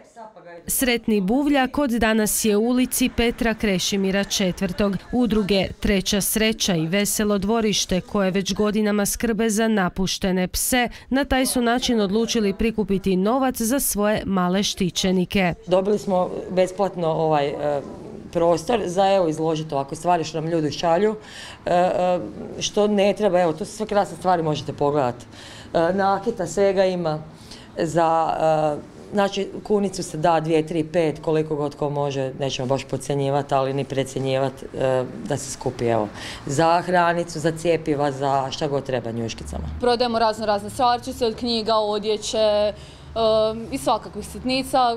Sretni buvljak od danas je u ulici Petra Krešimira IV. Udruge Treća sreća i Veselo dvorište, koje već godinama skrbe za napuštene pse, na taj su način odlučili prikupiti novac za svoje male štićenike. Dobili smo besplatno prostor za izložiti ovakve stvari što nam ljudi šalju, što ne treba, to su sve krasne stvari, možete pogledati. Nakita, svega ima znači kunicu se da 2, 3, 5, koliko god ko može, nećemo baš podcjenjivati, ali ni precjenjivati da se skupi, za hranicu, za cjepiva, za šta god treba njuškicama. Prodajemo razne stvarčice od knjiga, odjeće i svakakvih sitnica,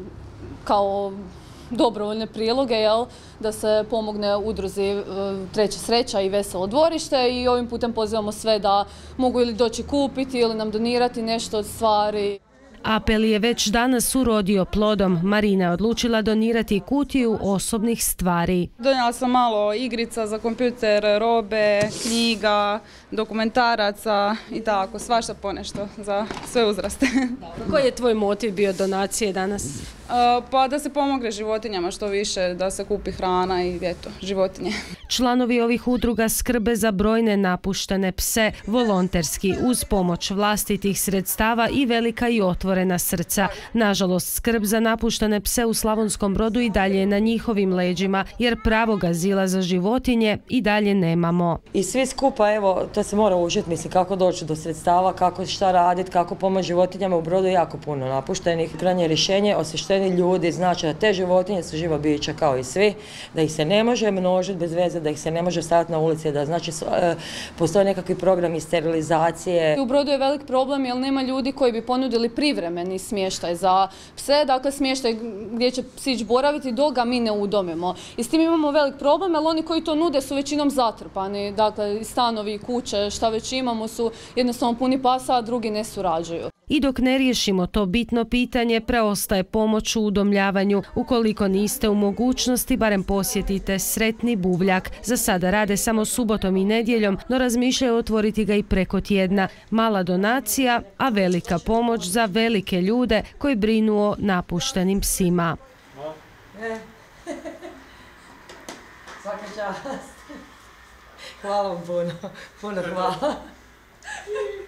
kao dobrovoljne priloge, da se pomogne udruzi Treća sreća i Veselo dvorište, i ovim putem pozivamo sve da mogu ili doći kupiti ili nam donirati nešto od stvari. Apel je već danas urodio plodom. Marina je odlučila donirati kutiju osobnih stvari. Donijela sam malo igrica za kompjuter, robe, knjiga, dokumentaraca i tako, svašta ponešto za sve uzraste. Koji je tvoj motiv bio donacije danas? Pa da se pomogne životinjama što više, da se kupi hrana i životinje. Članovi ovih udruga skrbe za brojne napuštene pse, volonterski, uz pomoć vlastitih sredstava i velika i otvorena srca. Nažalost, skrb za napuštene pse u Slavonskom Brodu i dalje je na njihovim leđima, jer pravog azila za životinje i dalje nemamo. I svi skupa, to se mora učiti, mislim, kako doći do sredstava, kako šta raditi, kako pomoći životinjama. U Brodu je jako puno napuštenih. Krajnje rješenje, osvješteni ljudi, znači da te životinje su živa bića kao i svi, da ih se ne može množiti bez veze, da ih se ne može staviti na ulici, da znači postoje nekakvi programi sterilizacije. U Brodu je velik problem jer nema ljudi koji bi ponudili privremeni smještaj za pse, dakle smještaj gdje će psić boraviti dok ga mi ne udomimo. I s tim imamo velik problem jer oni koji to nude su većinom zatrpani, dakle stanovi, kuće, šta već imamo su jednostavno puni pasa, a drugi ne surađuju. I dok ne riješimo to bitno pitanje, preostaje pomoć u udomljavanju. Ukoliko niste u mogućnosti, barem posjetite Sretni buvljak. Za sada rade samo subotom i nedjeljom, no razmišljaju otvoriti ga i preko tjedna. Mala donacija, a velika pomoć za velike ljude koji brinu o napuštenim psima. Svaka čast. Hvala vam puno. Puno hvala.